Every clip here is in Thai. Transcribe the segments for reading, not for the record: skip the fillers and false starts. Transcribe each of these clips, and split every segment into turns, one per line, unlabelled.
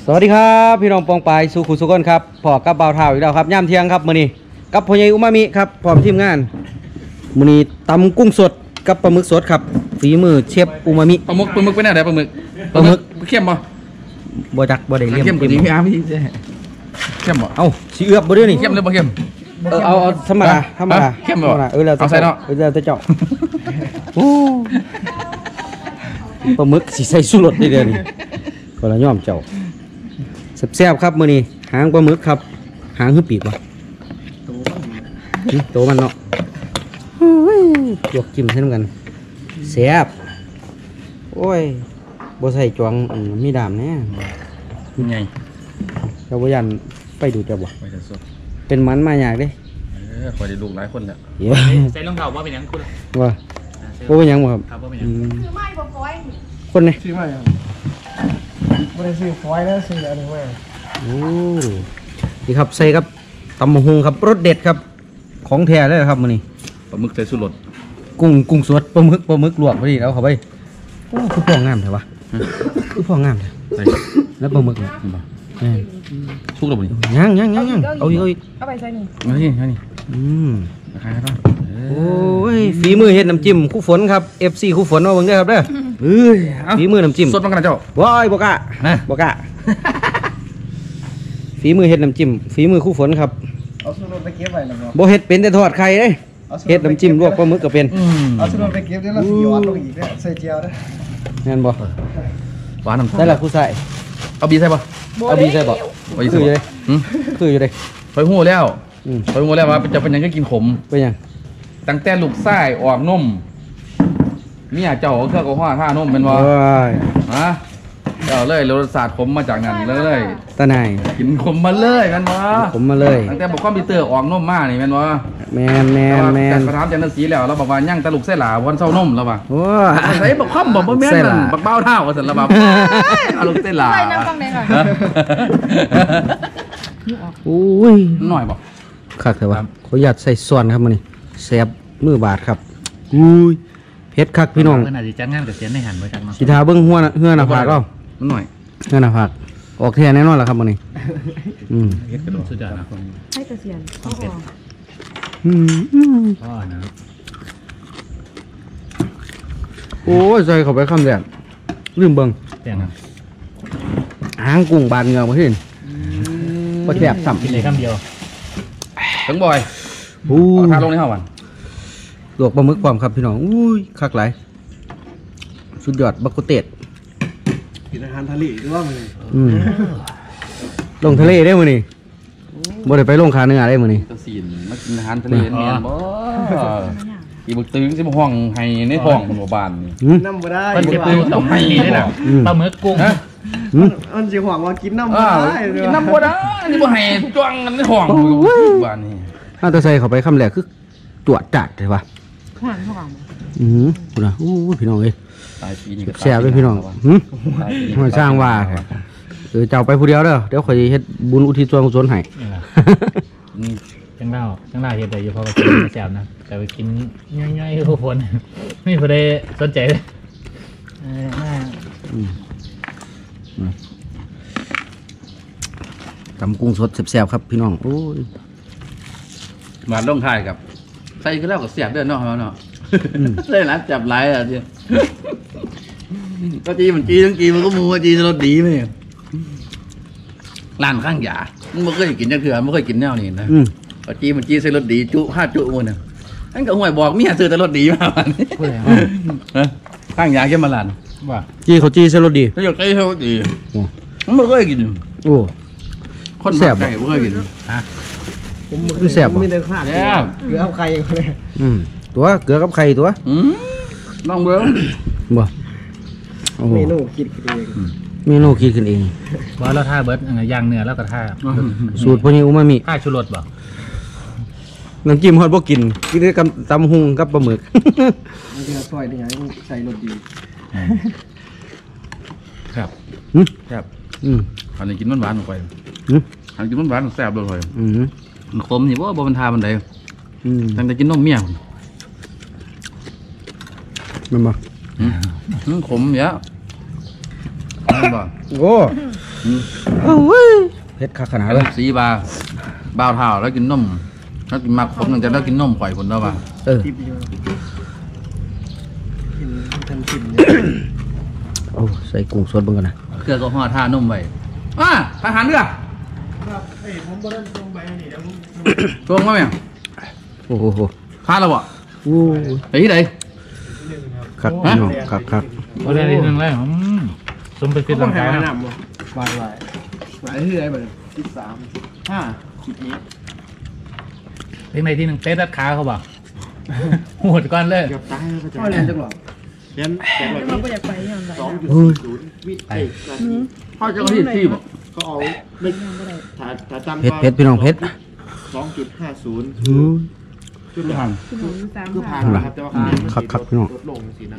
สวัสดีครับพี่น้องปองปายสุขุสุขนครับพอกับเบาเท้าอีกแล้วครับย่ามเที่ยงครับมื้อนี้กับพ่อใหญ่อุมามิครับพร้อมทีมงานมื้อนี้ตำกุ้งสดกับปลาหมึกสดครับฝีมือเชฟอุมามิ
ปลาหมึกเป็นอะไรปลาหมึกเข้มป่ะ
บ่จักบ่ได้เลี่ยม
เข้มจริงพี่อาร์พี่เข้มป่ะ
เอ้าสิเอือบบ่เด้อนี่
เข้มหรือบ่เข้ม
เอาธรรมดา
เข้มบ่
แล้ว
เอาใส่เนาะ
แล้วแต่เจ้าโอ้ปลาหมึกสิใส่ชูรสได้เด้อนี่ก็ละยอมเจ้าแซ่บๆครับมื้อนี้หางปลาหมึกครับหางคือปีกวะโตมันเนาะลวกจิ้มใส่น้ำกันแซ่บโอ้ยบ่ใส่จวงมีดามแน่
ไง
เจ้าบ่ยันไปดูเจ้าบ่เป็นมันมาอยากเด้
คอยได้ลูกหลายคนแล้ว
ใส่รองเท้าว่าเป็นยังคุณ
ว่าบ่เป็นยังบ่ครับ
คือไม่บ่ฟอย
คนนี่
ซื้อไม่ไม่ได้ซื้อฟอยแล้วซื้ออะไรมา
โอ้ดีครับใส่ครับตำบักหุ่งครับรสเด็ดครับของแท้เลยครับมื้อนี้
ปลาหมึกใส่สุรส
กุ้งสดปลาหมึกลวกพอดีแล้วเข้าไปโอ้คือพองามแท้วะคือพองามแท้แล้วปลาหมึกเนี่ย
ชุกแล้วบ่นี่
ยังเอาอีก
เอาไปใส่นี่
มานี่ราคาเท่า
โอ้ยฝีมือเฮ็ดน้ำจิ้มคู่ฝนครับ FC คู่ฝนมาเบิ่งเด้อครับเด้อฝีมือน้ำจิ้ม
สดมันกันเจ้า
ว้ายบ่กะฝีมือเฮ็ดน้ำจิ้มฝีมือคู่ฝนครับ
เอาสุรสไปเก็บไว้แล้ว
บ่เฮ็ดเป็นแต่ทอดไข่เด้เฮ็ดน้ำจิ้มลวกปลาหมึกก็เป็น
เอาสุรสไปเก็บได้แล้วสิย้อนลงอีกเนี่ยใส่เจียวได้
แม่นบ่
หวานน้ำ
ได้ละคู่ใส่
เอาบีใส่ป่ะ
เอาบีใส่บ่คืออยู่เลย
ไปหูแล้วว่าจะเป็นยังก็กินขม
เป็นยัง
ตั้งแต่ลูกไส้ออกนมมีอาเจ้าเครื่องกระห้าท่านมเป็นวะฮะเจ้าเลยรสชาติขมมาจากนั้นเลย
ตาไหน
กินขมมาเลยแม่นวะ
ขมมาเลย
ตั้งแต่บอกข้อมพิเตอร์ออกนมมานี่แม่นวะ
แมน
แต่ประธานจันทร์ศรีแล้วเราบอกว่าย่างตะลุกไส้หลาวันเศร้านมแล้วป่ะ
โอ้
ใส่บอกข้อมบอกว่าแม่นบักเบ้าเท่ากันเสร็จแล้วป่ะเอาลุกไส้หลา
ใส่น้ำฟังได้ค่ะ
โอ้ย
หน่อยบอก
คักแต่ว่าขออนุญาตใส่ส่วนครับมันนี่แซ่บมือบาดครับอุ้ยเผ็ดคักพี่น้อง
ขนาดจัดงานกับเสียนในหันไว้กันมา
สิทาเบิ้งหัวเฮือหน้าผากเรา
มันหน่อย
เฮือหน้าผากออกแท้แน่นอนแล้วครับมันนี่
เฮ็ดกระโดดสุดยอดนะให้เกษียณพ่อนะ
โอ้ยใส่เข้าไปคำแรกลืมเบิ้งหางกุ้งบานเงาเห็นบ่แซ่บซ้ำ
กินเลยคำเดียว
ถึงบ่อยทาลงในห้องวัน
ลวกปลาหมึกความครับพี่น้องอุ้ยคักหลายสุดยอดบักกุเตด
กินอาหารทะเลด้วยมั้ย
ลงทะเลได้มื้อนี้บ่ได้ไปลงคาเนื้อได้มื้อนี้
ตะซีนมากินอาหารทะเลแม่นบ่อีบึกตึงสิบ่ห้องให้ในท้องมันบ่บาน
นี่น้ำบ่ได้
มันจะเป็นต้องให้ได้น่ะปลาหมึกกุ้ง
มันสิหวังว่ากินน้ำบ่ได้
กินน้ำบ่ได้นี่บ่ให้จ้วงในท้องบานนี่
ถ้าตะใส่เข้าไปคำแรกคือตรวจจัดใช่ป่ะ
หวานหอม
คุณนะพี่น้องเอ้ย
ตายปีนี้
แซ่บเลยพี่น้องมันสร้างว่าเจ้าไปผู้เดียวเด้อเดี๋ยวคอยเฮ็ดบุญอุทิศส่วนกุศลให้
จังเล่าเฮ็ดได้อยู่เพราะว่ากินแซ่บนะแต่ไปกินง่ายๆทุกคนไม่พอได้สนใจเลย
ตำกุ้งสดแซ่บๆครับพี่น้องโอ้ย
มาลงท้ายกับใส่ก็แล้วก็แซ่บเด้อเนาะเนาะเลยนะจับหลายอ่ะทีก็จีมันก็มูจีรสดีไหมร้านข้างหยามันไม่เคยกินจังเถื่อนไม่เคยกินแนวนี้นะก็จีมันใส่รสดีจุ5 จุมันเนี่ยนั่นก็ห่วยบอกเมียซื้อแต่รสดีมาวันนี้ข้างหยาแค่มาร้าน
ว่า
เขาจีใส่รสดี
เขาอยากใส่รสดีมันไม่เคยกิน
โอ้
คนแซ่บไม่เคยกิน
ผมคือแซ่บไม่ได้ขาดเกลือกับไข่เลย
ตัวเกลือกับไข่ตัว
น้องเบิ้ง
บ่
เมนูคิดเอง
ขึ้นเอง
ว่าเราท่าเบิร์ดย่างเนื้อแล้วก็ท่า
สูตรพวกนี้อุมามิ
ท่าชูรสบ่
น้ำจิ้มฮอดบ่กินได้กับตำหุงกับปลาหมึก
มันจะซอยได้ยังใส่รสดี
ครับครับอันนี้กินหวานลงไปอันกินหวานแซ่บเลยมันขมนี่ว่าบนทาบันไดตั้งแต่กินนมเมีย
มันบ่
ขมเยอะบ่
โอ้โอ้ยเผ็ดขนาดเลย
สีบาบ่าวเท้าแล้วกินนมแล้วกินมากผมนึงจะได้กินนมข่อยคนแล้วว่า
ทิปอยู่กินทำทิปเนี่ย
โอ้ใส่กุ้งสดเบิ่งกันนะ
เครื่องก็ห่อท่านมไว้ทหารเรือ
ครับเอ้ยผมบ่ได้ส่งใบอันนี้เดี๋ยวผม
ตรงมาไหม
โอ้โห
พาแล้วบ่
โอ้
ไปที่ไหน
คักพี่น้องคัก
พอได้นิดนึงแล้วสมไปฟิตร่างกายนะ
วายที่ไหนบ้าง13 15 10 นี้
เพียงในที่หนึ่งเตะตัดขาเขาบอกโหดก่อนเลย
เกือบตายแล้วก็จะเรียนจังหรอเรียนแต่แบบ
เราก็อยากไปอย่างไร
2.40วิทย์นาที
พ่อเจ้าหน้าที่บ่
ก็เอาไม่ถ้าจำ
เผ็ดพี่น้องเผ็ด
2.50
ขึ้นไปหัน
คือผ่านนะครับแต่ว่า
พี่น้อง
ลดลงสินะ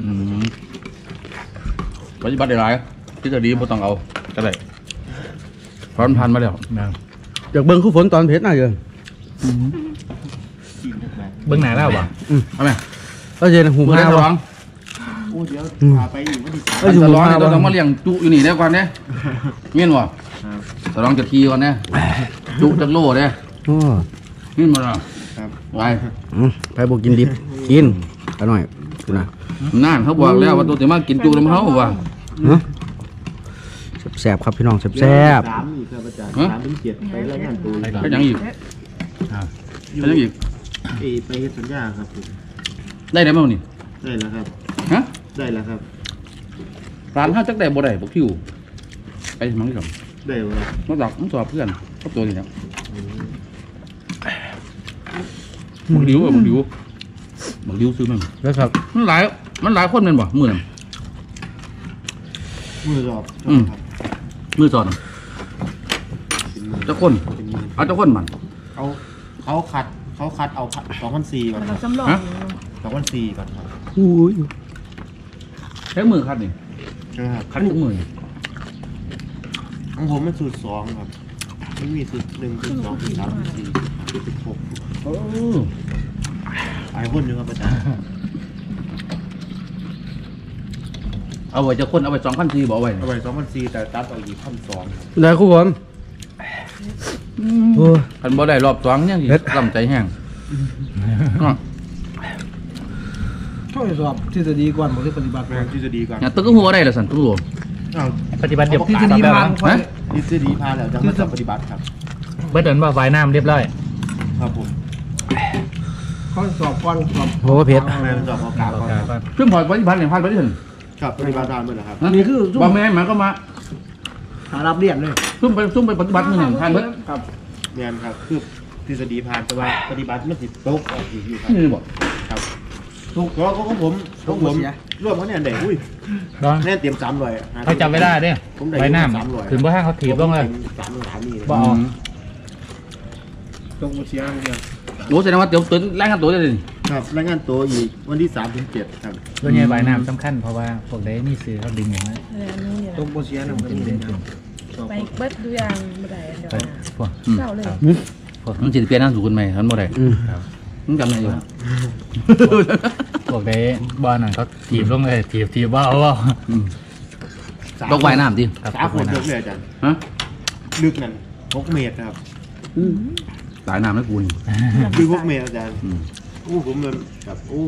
ปฏิบัติได้หลายที่จะดีบ่ต้องเอาก็ได้พร้อมพันมาแล้ว
อยากเบิ่งคู่ฝนตอนเผ็ดน่ะเยอะ
เบื้องหน้าแล้วบ่
เอาไหม
ก็เย็นหู
มือ
มา
ได้ส
บ่
อง
โอ้เดี๋ยวพาไปอีกวันที่
เอ้ยอยู่
ส
หู
ลอง
มา
เนี่ย
บ่
ต้องมาเลี้ยงจุอยู่นี่ได้ก่อนเนี่ยเงี้ยนวะสลองจะทีก่อนเนี่ยจุจักโลเนี่ย
โอ้
นี่มาแล้ว
ครับ
ไป
ไปบ่กินดิบกินอร่อยดูนะ
นั่นเขาบอกแล้วว่าตัวจะมากินจุแล้วเขาว่า
แซ่บครับพี่น้องแซ่บ
3อีกครับอาจารย์3 ถึง 7ไปรายงานตัว
ก็ยังอีกก็ยังอีก
ไปเฮ็ดสัญญาครับผม
ได้ไหมมั้งนี่
ได้แล้วครับ
ฮะ
ได้แล้วครับ
ร้านข้าวจักได้บ่ได้บ่คิวไปมั้งครับ
ได้แล้ว
มาจากมันสอบเพื่อนกับตัวนี้แล้วบักดิวบักดิวซื้อมั้ง
แล้วครับ
มันหลายคนแม่นบ่มื้อนั้น
มือรอบ
อืม
ครับ
มื้อสอน
เป็นมือ
เจ้าคน
เป็นมือ
เอาเจ้าคนมัน
เขาคัดเอา2,400ก่อน
เราจำลอง
2,400ก่อนครับ
อุ้ย
ใช้มือคัดนี่
นะครับ
คัดทุกมือ
ของผมมันสูตร2ครับมันมีสูตร1สูตร2สูตร3สูตร4สูตร6
โอ้
หลายคนอยู่ครับอาจารย์
เอาไว้เจ้าคนเอาไว้2,400บ่เอาไว้
เอาไว้2,400แต่ตัดเอาอีก1,200ครับ
ได้คู่ผมโอ้
คันบ่ได้รอบ2ยังสิ
เฮ็ด
ลำใจแห้ง
ช่วยสอบทฤษฎีก่อนบ่ได้ปฏิบัติทฤษฎีก่อน
เนี่ยตึกหัวได้ล่ะสั่นตึกหัว
อ้าว
ปฏิบัติเดี๋ยว
ทฤษฎีผ่าน
ฮะ
ทฤษฎีผ่านแล้วจังมาสอบปฏิบัติครับ
เบิร์ดเดินว่าไฟน้ำเรียบร้อย
ครับผมข้อสอบก่อนสอบ
โหเผ็ด
แม่นสอบเอากาก่อน
ซึ่งพอปฏิบัติเนี่ยพลาดไปที่ถึง
ครับปฏิบัติผ่านหมดแล้วครับ
นี่คือ
บ่แม่นมันก็มา
หารับเรียนเลย
ซุ่มไปปฏิบัติมื้อนึงผ่านเบิด
ครับเรียนครับคือทฤษฎีผ่านแต่ว่าปฏิบัติมันสิตกออกอยู่ครับ
นี่บ่
ครับถูกแล้วของผมร่วมกันเนี่ยเด็กอุ้ย
ดอน
แน่เตรียม300
เขาจำไม่ได้เนี่ยไฟน้ำถึงว่าให้เขาถีบลงเลย
300นี่
บ่เอา
ตกเสียงเดียว
โอ้แสดงว่าเดี๋ยวตื่นแรงกันตัวได้ดิ
ครับรายงานตัวอีกวันที่3 ถึง 7ครับ
ตัวนี้ไฟน้ำสำคัญเพราะว่าพวกได้มีซื้อเขาดึงอย่างนั้น
อะไรนู้นเนี่ย
ตกเสียงมันก็มีนะ
ไปเบิดดูอย่างบ่ได้เดี๋ยว
ไปพวก
เศร้าเลย
มันสิเปลี่ยนนามสกุลใหม่ทันบ่ได้
ครับ
มึงจำได้อยู่
พวกได้บอลนั่นเขาถีบลงเลยถีบว่าเอาว่า
ตกว่ายน้ำดิ
ครับ
3 คนลึกเลยอาจารย์
ฮะ
ลึกนั่น6 เมตรครับ
ตายน้ำแล้วกูนี่
ลึก6 เมตรอาจารย์โอ้ผมเลยแบบโอ้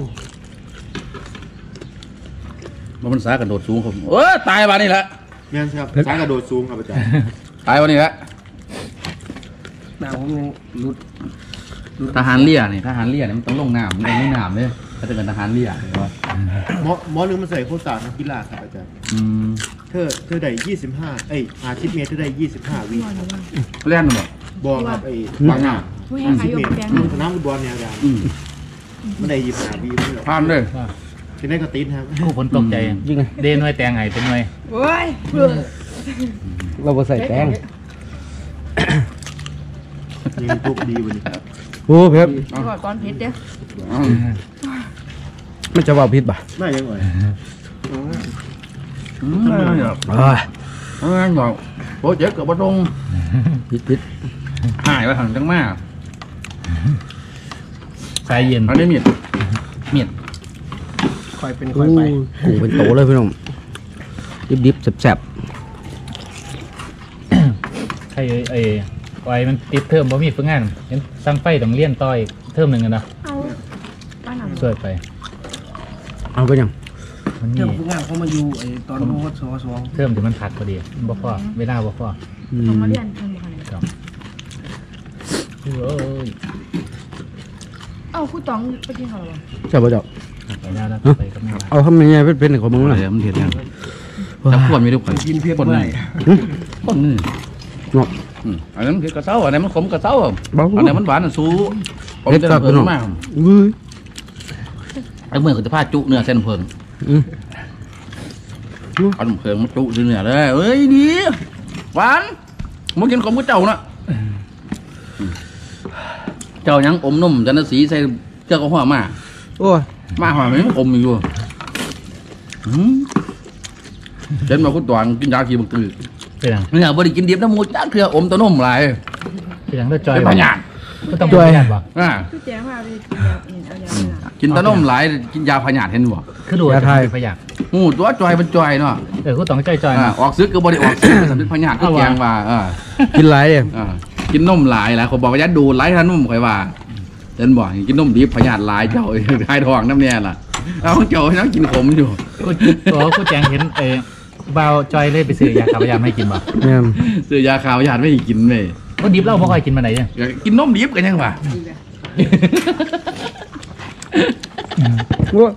มันสากระโดดสูงผมตายวันนี้แหละ
แม่นครับสายกระโดดสูงครับอาจารย์
ตายวันนี้แหละ
หน้าผมยังรุด
ทหารเลี่ยนี่ทหารเลี่ยนี่มันต้องลงน้ำมันไม่น้ำเลยถ้าจะเป็นทหารเลี่ยเห็นปะ
หมอนึงมันใส่โคตรศาสตร์นักกีฬาครับอาจารย์เธอได้2550 เมตรเธอได้25 วิครับ
เล่นหมด
บอลครับบางงาน
ผู้ให้ขาย
50
อยู่
เมตร
แกง
สนามฟุตบอลเนี่ยอาจารย์มันได้25 วิไม่หรอก
ผ่านเลย
จะได้กระติ้นครับ
ผู้คนตกใจเดนหน่วยแตงไห้เป็นหน่วย
โอ้ย
เราบ่ใส่แป้ง
ยังทุกดีวันนี้
โอ้เผ็ด
ก่อนก้อนเพชรเด้อ
มันจะว่าพิษป่ะ
ไม่ยังไง
บอกโอ้เจ๊เกิดบ่ตรง
พิษ
หายไปทางจังมาก
สายเย็น
อันนี้มีด
ค่อยเป็น
โอ้
ค่อยไป
กุ้งเป็นโตเลยพี่น้องดิบๆแซ่บ
รไอ้มันติดเทอมบ่มีฝึกงานเห็นสั่งไฟต้องเรียนต่ออีกเทอมหนึงกันนะ
เอาป้าหนำ
ช่วยไป
เอาไปยัง
มัน
เรื่
นี่
องผู้งานเขามาอยู่ไอ้ตอนมสสอง
เทอมที่มันพักพอดีบ่พอเวลาบ่พอ
ต้องมาเรียนทำอะไร
ครับโอ้ย
เอ้าคู่ตองไปกินข้าวหรอ
เจ้าบ่เจ้า
ไปแล้วนะไปกับแม่
เอาทำยังไงเป็นของมึง
อะไร
ล่ะ
มันเห็นยังจับขวดมีทุกคน
กินเพียบ
คน
เล
นี่
ย
คนนี่
เนาะ
อันนั้นมันคือกระเซ้าอันนี้มันขมกระเซ้า
เบา
อันนี้มันหวานอันสูผม
เผ็ด
จะ
ครับ
เพิ่
พี่
ม
น้อง
มาก
อุ้ย
ไอ้เมื่อคือจะพาจุเนื้อเส้นเพิ่ง
อืม
เอาเพิ่งมาจุเนื้อเลยเอ้ยดีหวานมากินขมกับเจ้านะเจ้ายังอมนุ่มจันทสีใส่เจ้าก็หัวมา
โอ้ย
มาหัวมันอมอยู่เดินมาคุณตวงกินยาขี้บังตือ
เป็นหยัง
เนี่ยบริกินดิบน้ำมูจ้าเครืออมตัวนุ่มหลาย
เป็นหยังได้จอย
เป็นพยาน
ก็ต้องเป็นพยานบ่
อ่า
คือแจ้งว่าไปกินแบบอื่นเอาอย่างนี้นะ
กินตัวนุ่มหลายกินยาพยานเห็นบ่
คือดูว่าจะเป็นพยาน
หูตัวจอยมันจอยเนาะ
ก็ต้องจอยๆ
อ่า
นะ
ออกซึกก็บริออกซึกสำนึกพยานก็แกงว่า
กินหลายเด้
กินนมหลายหลายคนบอกว่ายัดดูหลายท่านนุ่มข่อยว่าเดินบ่กินนมดิบพยานหลายเจ้าทายทองน้ำเนี่ยล่ะเอาเจ้าให้น้องกินขมอยู่
กูแจงเห็นบ่าวจอยเลยไปซื้อยาขับพยานให้กินบ่
แม่น
ซื้อยาขาวพยานไม่ให้กินเลย
ก็ดิบเหล้าบ่ค่อยกินมาไหนเนี่ย
กินนมดิบกันยังวะ
โอ้ย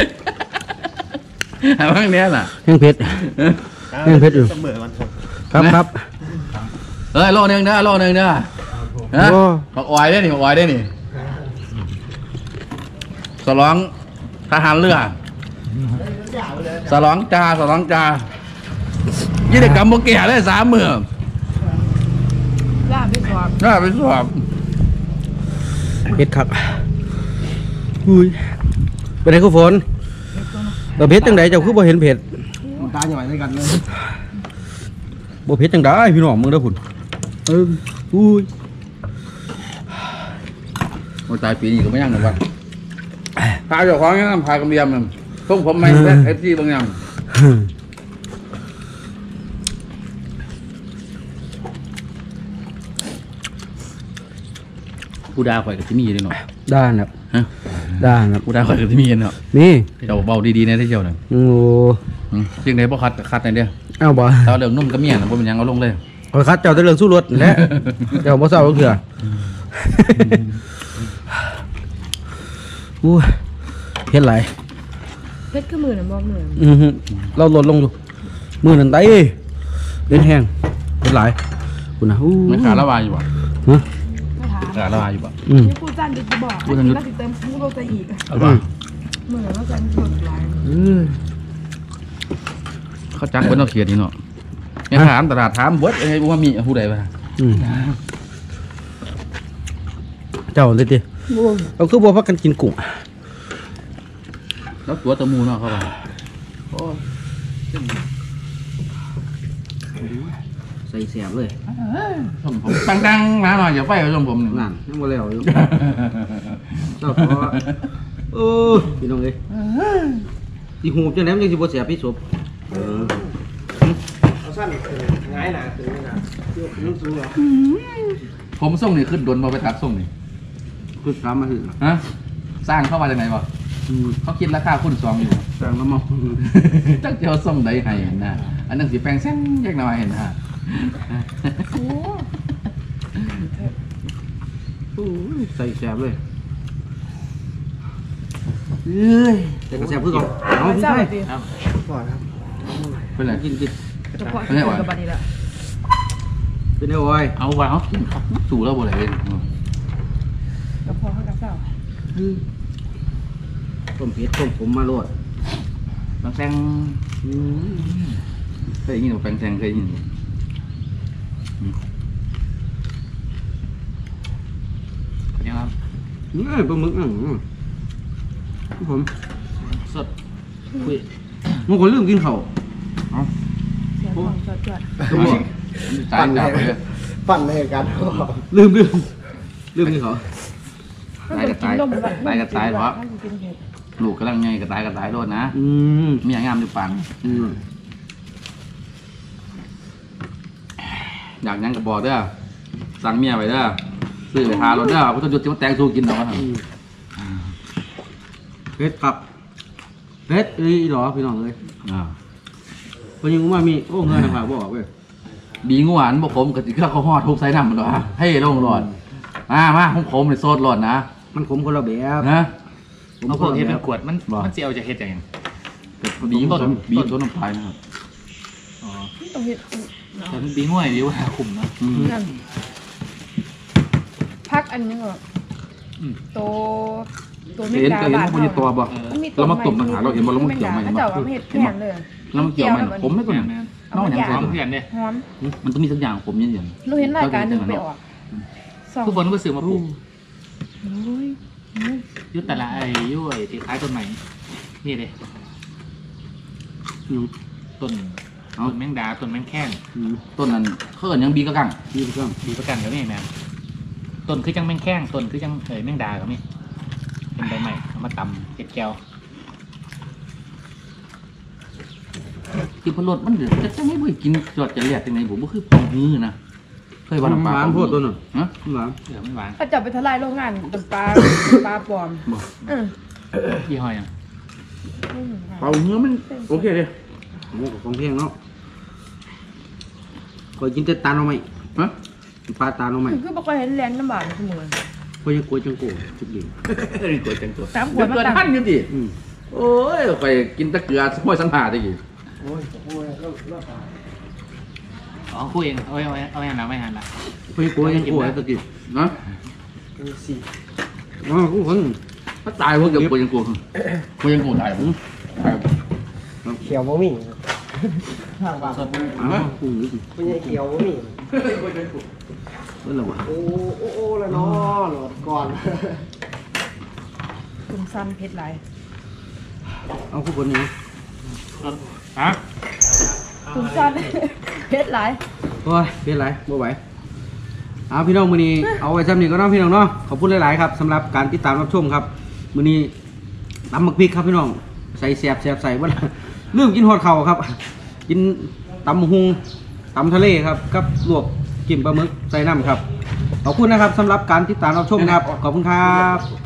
อะไรบ้างเนี้ยล่ะ
แห้งเผ็ด แห้งเผ็ดอยู่
เสมอมันครับ
ครับครับ
เอ้ยโลนึงเด้อโลนึงเด้อฮะ
โอ้
ผักออยได้นี่ผักออยได้นี่สลองทหารเรือสลองจ่ายี่ได้กำโบแก่เลย3 มื้อ
ลาบไปสอบ
น่าไปสอบ
เผ็ดครับอุ้ยเป็นไงคุณฝนเผ็ดจังไดเจ้าคือบ่เห็นเผ็ด
ตาใหญ่ด้วยกันเลย
บ่เผ็ดจังไดพี่น้องมึงเด้อพุ่นอุ้ย
โอ้ตายปีนี้ก็ไม่ยังหรอกวะพาเจ้าของยังพากำเบียมมันส่งผมไม่ได้เอฟซีบางอย่างผู้ดาข่อยกับที่มีอยู่ด้วยเนาะ
ด้านครับ
ฮะ
ด้านครับ
ผู้ดาข่อยกับที่มีเนาะ
นี่
เจ้าเบาดีๆนะที่เจ้าน่ะ
โอ้
เพียงใดบ่คัดในเดียว
เอาบ่
ถ้าเรื่องนุ่มกับเมียน่ะบ่เป็นหยังเอาลงเลย
ขอยคัดเจ้าแต่เรื่องสู้รถนั่นแหละเจ้าบ่เศร้าเถื่ออู้ยเฮ็ดหลาย
เพชรคือมือน่ะบ่มือ
เราลดลงอยู่มือนั่นไตเล่นแห้งเฮ็ดหลายคุณนะอู้
ไม่ขาดละวายอยู่บ่
ฮะ
ไม่ถาม
ขาดละวายอยู่บ่
นี่พูดสั้นดิจะบอกแล้วสิเติมพูดโลใจอีก
เอาบ่
มือแล้วจะสดหลาย
เขาจักเพิ่นเอาเขียนนี่เนาะยังถามตลาดถามเบิดให้บ่ว่ามีผู้ใดบ่
เจ้าเลยติเอาคือบ่พักกันกินกุ้ง
แล้วตัวตะมูเนาะเขาว่า
ใส่แสบเลย
ชมผมดังๆมาหน่อยอย่าไฟเอาชมผมนี่
นั่นยังบ่แล้วอยู่เจ้าขอพี่น้องเอ้ยสิหูบจังได๋มันจังสิบ่แสบพี่ศพ
เอาสั้นง่ายนะถึงนะยุ่งสูงเหรอ
ผมส่งนี่ขึ้นดนมาไปตัดส่งนี่
คือถามมาถึง
ฮะสร้างเข้ามาจากไหนบ่เขาคิดราคาคูณ2อยู่
สั่งแล้วมา
จักเจ้าส่งใดให้นะอันนั้นสิแปลงแซงจักหน่อยนะ
ใส่แสบเลยเอ้ยแต่ก็แสบคือก่อนเอา
ไม่
พี่
ทราบ
ไทย
ดิ
ก่อนครับ
เป็นไร
กิน
จะพอกับบัดนี้ละ
เป็นไอ้โอ้ย
เอาว่าเขากินเขาสู่แล้วบ่ได้เลย
จะพอกับเจ้า
ต้มเผ็ดต้มผมมาโลด
แปลงแซงเคยยินบ่แปลงแซงเคยยินยังครับ
ปลาหมึกผม
สด
มันคนลืมกินข้าว
เสียของสดจวด
ก็บอก
ตายจับเลย
ปั่นเลยกัน
ลืมกินข้าว
ตายก็ตายตายก็ตายเพราะลูกกำลังไงก็ตายโดนนะมีอย่างงามอยู่ปังอยากยังกับบอกเด้อสั่งเมียไปเด้อซื้อไปหารถเด้อพุทธยุทธ์จะมาแต่งสู้กินเอาครับ
เพชรครับเพชรอีหรอพี่น้องเลย
อ่า
คนยังมามีโอ้เงินนะครับบอกเว้ย
ดีงวนบอกผมกับที่เขาห่อทุบใส่น้ำมันหรอให้ลงหลอดมาผมเลยโซดหลอดนะ
มันขมคนละแบบ
นะ
เอาพวกเฮ็ดเป็นขวดมันสิเอาจะเฮ็ดอย่าง
บีต้นน้ำพายนะครับ
อ๋อ
ต้องเฮ็ด
แต่มันบีง่วยดีว่าคุมนะ
นั่นพักอันนี้ก็โตเม
เห็น
กา
ก็เห็น
บาท
พวกนี้ตัวบ่
มันมี
เรามาต้มต่างหากเราเห็นว่าเรามาเกี่ยวไหม
เจ้าว่าเฮ็ดแผ่นเลย
แล้วมันเกี่ยวไหมผมไม่ก่อนน้องอย่าง
หอ
ไร
มเพื่อนเนี่ย
หอม
มันต้องมีสักอย่างผมเนี่ย
เราเห็นรายการหนึงไปออกสอง
ทุกคนก็ซื้อมาปลูก
โอ้ย
ยุตละไอ้ยุ้ยที่ขายต้นใหม่นี่เลยต้นแมงดาต้นแมงแข้ง
ต้นนั้นเขาเอิ้นยังบีกระกัง
นี่เพื่อน
ดีประกันกับนี่แม่ต้นคือจังแมงแข้งต้นคือจังแมงดากับนี่เป็นใบใหม่เอามาตำเห็ดแก้ว
กินพะโล้มันเดือดจะไม่เคยกินจอดจะเลียดยังไงผมก็คือปองฮื้อนะเคยวันปลา
หวานพวกตัวนึง
ฮะ
หวาน
เดี๋ยวไม่หวาน
ถ้าจับไปทลายโรงงานตปลาปลาปลอม
บ่
ยี่ห้อยัง
เปล่าเนื้อมันโอเคเลย
โอ้ของเพียงเนาะคอยกินแต่ตาลเอาไหม
ฮะ
ปลาตาลเอาไหม
คือบอกว่าเห็นแรงน้ำบาดเสมอ
คอยยังกลัวจังโก้จุดเดียว
นี่ตัวจังตัว
ตามขวดมา
เกิน
ตั้ง
ท่านอยู่ดิโอ้ยไปกินตะเกียบห้อยสังหาได้กี่
อ๋อคู่เองเอาไว้หันละไม่หันละ
คอยกลัวยังกลัวตะกี้
นะ
อ๋อกูคน
ถ้าตายพวกเกี่ยวกับยังกลัวกูยังกลัวตายผม
เขียวบ่มีทางบ้าน
อ๋อกูนี่
ไม่ใช่เขียวบ่มี
เมื่อไหร่วะ
โอ้แล้วเนาะหลอดก่อน
คุณซันเพชรไร
เอาคู่คนนี้
ฮะ
คุณซันเพชรไร
โอ้ยเป็นไรบ่ไหวเอาพี่น้องมื้อนี้เอาไว้ซ้ำนี้ก็น้องพี่น้องเนาะขอบคุณหลายๆครับสำหรับการติดตามรับชมครับมื้อนี้ตำหมักพริกครับพี่น้องใส่แซ่บใส่บ่ล่ะลืมกินฮอดเข่าครับ กินตำหุงตำทะเลครับกับลวกจิ้มปลาหมึกใส่น้ำครับขอบคุณนะครับสำหรับการติดตามรับชมครับขอบคุณครับ